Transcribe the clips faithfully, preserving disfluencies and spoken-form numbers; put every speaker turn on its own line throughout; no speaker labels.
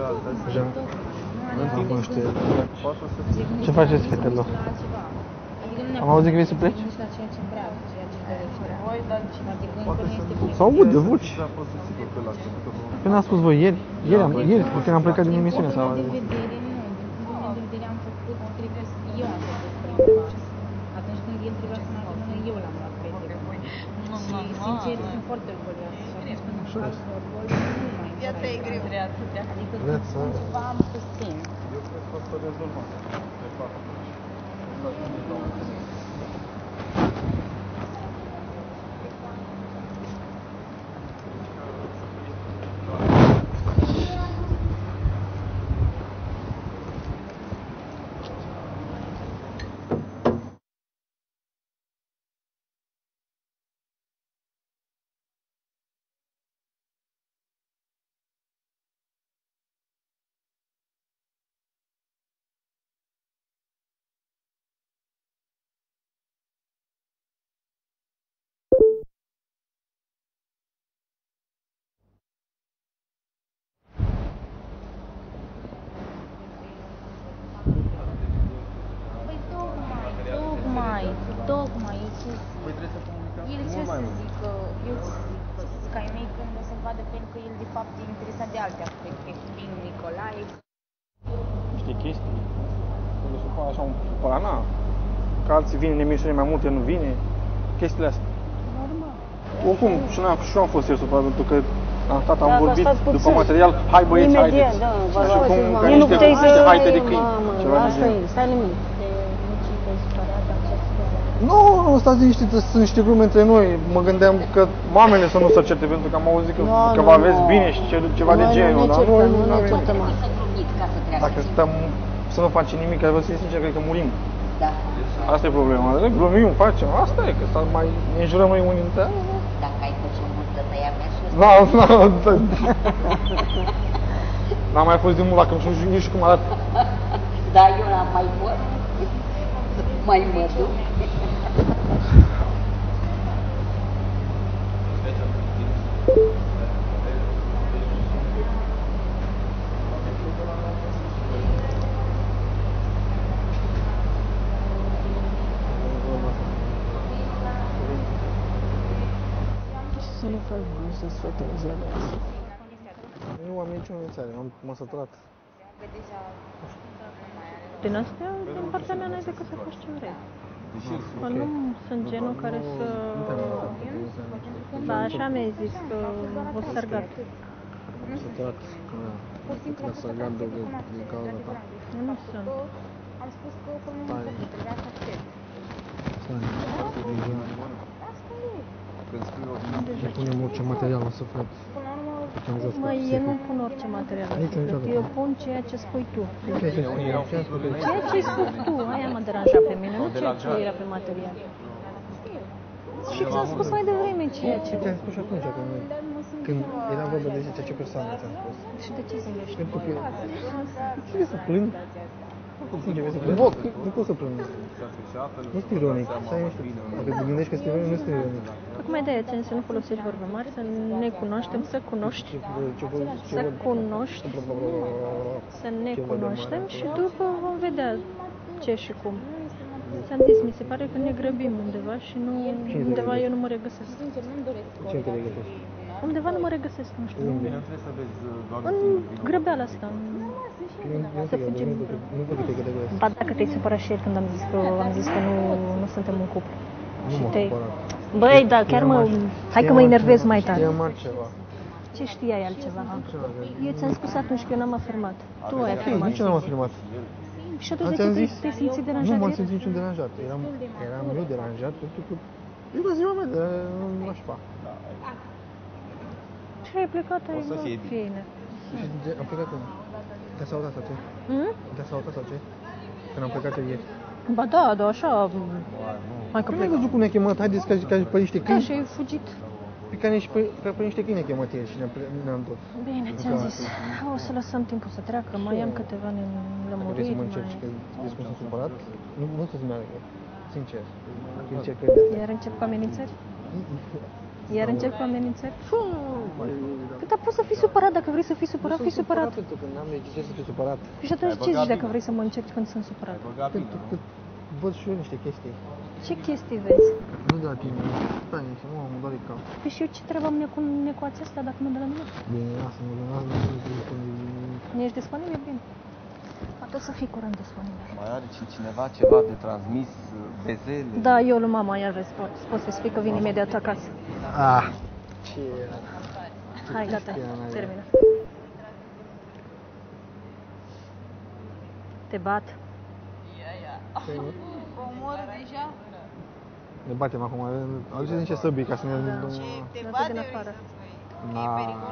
Așa. Nu știu. Ce faceți, fetelor? Am auzit că vei să pleci? S-au aude voci. Când ați spus voi ieri? Ieri, am, ieri când am plecat din emisiune sau...
De vedere, nu. Din punct de vedere am făcut, cred că eu am făcut primul pas. Atunci când el trebuia să mă ajungă, eu l-am luat pe el. Și, sincer, sunt foarte orgolioasă. Și atunci când îmi fac orgol, nu mai îmi
Viața e greu.
Adică când spun ceva, mă susțin.
Eu cred că asta rezolvat. De fapt.
Tocmai, tocmai, eu ce
Păi trebuie să comunicăm
el ce
mult
să
mai mult.
zică, eu ce să zic, că ai mei când o să vadă pe el că el de fapt e interesat de alte aspecte, prin Nicolae.
Știi chestii? Când se fac așa un supărana, că alții vin în emisiune mai multe, nu vine, chestiile astea.
Normal.
Oricum, și eu am, și eu am fost eu supărat, pentru că am stat, am
Da,
vorbit
stați
după
puțin.
material, hai băieți,
Imediat,
haideți.
da, vă
Și
rog.
cum, ca
Nici nu
niște,
puteai să...
niște haite de câini,
Mamă,
ceva de
asta
genul.
e, stai liniște.
Nici te-ai supărat această...
Nu, nu, stați liniștiți, sunt niște glume între noi. Mă gândeam că mamele să nu se certe, pentru că am auzit că,
Nu,
că
nu,
vă aveți
nu.
bine și ce- ceva de
Noi
genul.
nu ne
dar
certăm,
noi
nu ne
avem-
certăm.
Să glumiți ca să treacă.
Dacă stăm să nu facem nimic, că vă să sincer, cred că murim.
Da.
Asta e problema. Glumim, facem, asta e, că să mai ne înjurăm noi unii dintre ei.
Dacă ai făcut multă tăia mea și
Nu, nu, n-am mai fost de mult, dacă nu știu nici cum arată.
da, eu n-am mai fost. Mai mă duc.
Să nu faci bani, să-ți fetezi la viață.
Nu am niciun inițiare, m-am săturat.
Din astea, din partea mea, n-ai decât să faci ce vrei. Că nu sunt genul care să... Da, așa mi-ai zis, că o să gat.
M-am săturat că să gard de din cauza ta.
Eu nu sunt.
Am spus că oricum nu mă făcut, trebuia să accept. Asta e.
Când scriu o
Și punem orice material la suflet.
Până la urmă,
Ce-am jos cu
Măi, eu nu
psihul.
pun orice material.
Niciodată.
Eu pun ceea ce spui tu.
Ce ai spus? Ce ai spus?
Ceea ce ai spus tu, aia mă deranja pe mine, nu ceea ce era pe material. Și ți-am spus mai devreme ceea ce...
Ce ți-am spus și atunci, că nu- când era vorba de zice ce persoană ți-am spus.
Și de ce zâmbești?
Pentru că... Ce vrei să plâng? Sincer, vrei să plâng? Nu pot să plâng. Nu sunt ironic. Stai liniștit. Dacă te gândești că sunt ironic, nu sunt ironic.
Tocmai de-aia țin să nu folosești vorbe mari, să ne cunoaștem, să cunoști,
Ce ce vă- ce
să
vă-
cunoști, să ne cunoaștem și după vom vedea ce și cum. Ți-am zis, mi se pare că ne grăbim undeva și nu, undeva eu nu mă regăsesc.
sincer, nu-mi doresc
Ce te regăsești?
Undeva nu mă regăsesc, nu știu.
Unde?
trebuie să vezi doar
În grăbeala asta.
Eu nu
Să
te
fugim.
găsesc. Nu pot să te găsesc.
Ba dacă te-ai supărat și ieri când am zis că, am zis că nu, nu suntem un cuplu.
Nu
Și
m-am
te-ai...
supărat.
Băi, da, chiar mă... Hai că mă enervez mai tare.
Știam altceva.
Ce știai altceva?
Altceva, că-
Eu ți-am spus atunci că eu n-am afirmat. Tu ai
Ei,
afirmat.
nici eu n-am afirmat.
Și atunci de
Ți-am
ce te-
zis?
te-ai simțit
Nu
deranjat?
m-am
ieri?
simțit niciun deranjat. Eram, eram eu deranjat pentru că eu la ziua mea de nașpa.
Și ai plecat, ai
O să fie
bine.
Și de- am plecat când? Te-a salutat sau ce?
Hmm?
Te-a salutat sau ce? Când am plecat eu ieri.
Ba da, da, așa... Hai că
Păi n-ai
plec.
văzut cum ne-a chemat? Haideți ca, ca pe niște
Da,
câini.
și ai fugit.
Pe care și pe, ca pe niște câini ne-a chemat ieri și ne-am, ple- ne-am tot.
Bine, ți-am zis. O să lăsăm timpul să treacă. Mai am câteva
Dacă vrei să
nelămuriri.
mă încerci, că
Mai...
vezi cum sunt supărat, nu, nu să-ți meargă. Sincer. Încerc că...
Iar încep cu amenințări? Iar încep cu amenințări? Fuu!
Mai, da.
Cât a poți să fii supărat dacă vrei să fii supărat,
Nu
fii
sunt
supărat.
pentru că n-am de ce să fiu supărat.
Și atunci
Ai
ce
băgat
zici dacă
bine.
vrei să mă încerci când sunt supărat?
Ai băgat bine,
Pentru
nu?
că văd și eu niște chestii.
Ce chestii vezi?
Nu de la tine. Stai, și mă, mă doare cap.
Păi și eu ce treabă am cu necoația asta dacă nu de la mine?
Bine, lasă-mă, lasă-mă, lasă-mă.
Nu ești disponibil? Bine. Atunci să fii curând disponibil.
Mai are și cineva ceva de transmis, bezele?
Da, eu lui mama iar răspund. Poți să spui că vin imediat acasă.
Ah, ce era?
Hai, gata,
Chestia mea.
termină. Te bat.
Ne batem acum, aduceți niște săbii ca să ne...
Da. Lasă din afară.
Na.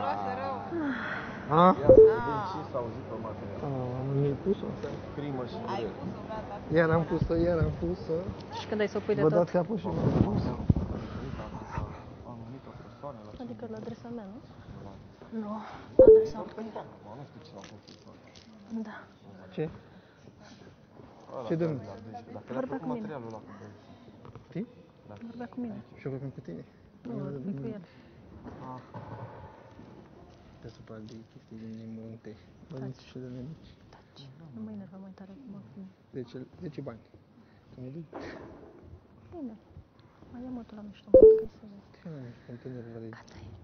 A?
Vedem ce s-a auzit pe material.
Am pus-o.
Crimă și durere.
Iar am pus-o, iar am pus-o.
Și când ai să o pui de
Vă
tot?
dați capul și m-am pus-o.
Anumită persoană la
Adică la adresa mea, nu? Nu, la adresa mea.
nu știu ce l-a făcut.
Da.
Ce? Ce dăm?
Dacă le-a
Vorbea
făcut
cu mine.
materialul ăla cu băieții.
Știi?
Vorbea cu mine.
Și eu vorbim cu tine.
Nu, vorbim cu el.
Te supărat de chestii din nemunte. Bănuți și de nemici.
Taci. Nu mă enerva mai tare acum.
De ce, de ce bani? Că mă duc.
Bine. Mai ia motul la mișto, mă, că să vezi.
Ce nu, contener vrei?
Gata e.